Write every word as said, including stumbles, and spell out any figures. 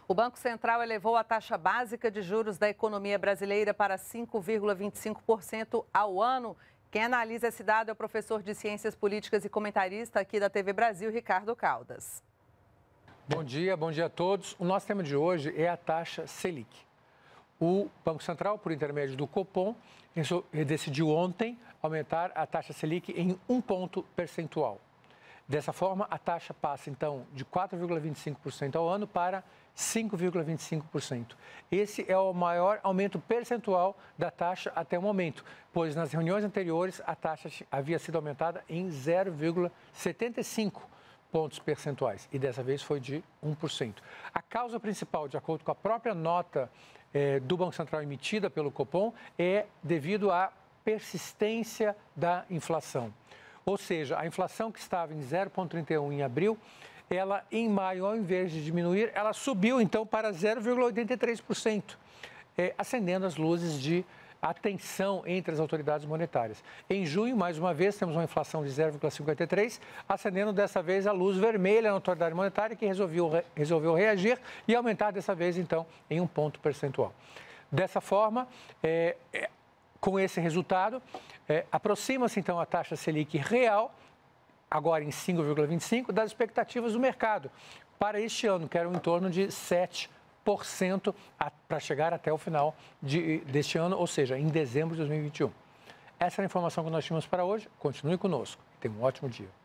O Banco Central elevou a taxa básica de juros da economia brasileira para cinco vírgula vinte e cinco por cento ao ano. Quem analisa esse dado é o professor de Ciências Políticas e comentarista aqui da T V Brasil, Ricardo Caldas. Bom dia, bom dia a todos. O nosso tema de hoje é a taxa Selic. O Banco Central, por intermédio do Copom, decidiu ontem aumentar a taxa Selic em um ponto percentual. Dessa forma, a taxa passa, então, de quatro vírgula vinte e cinco por cento ao ano para cinco vírgula vinte e cinco por cento. Esse é o maior aumento percentual da taxa até o momento, pois nas reuniões anteriores a taxa havia sido aumentada em zero vírgula setenta e cinco pontos percentuais e dessa vez foi de um por cento. A causa principal, de acordo com a própria nota eh, do Banco Central emitida pelo Copom, é devido à persistência da inflação. Ou seja, a inflação que estava em zero vírgula trinta e um em abril, ela em maio, ao invés de diminuir, ela subiu então para zero vírgula oitenta e três por cento, eh, acendendo as luzes de atenção entre as autoridades monetárias. Em junho, mais uma vez, temos uma inflação de zero vírgula cinquenta e três, acendendo dessa vez a luz vermelha na autoridade monetária, que resolveu, resolveu reagir e aumentar dessa vez, então, em um ponto percentual. Dessa forma, é, é, com esse resultado, é, aproxima-se, então, a taxa Selic real, agora em cinco vírgula vinte e cinco, das expectativas do mercado para este ano, que eram em torno de sete por cento para chegar até o final de, deste ano, ou seja, em dezembro de dois mil e vinte e um. Essa é a informação que nós tínhamos para hoje. Continue conosco. Tenha um ótimo dia.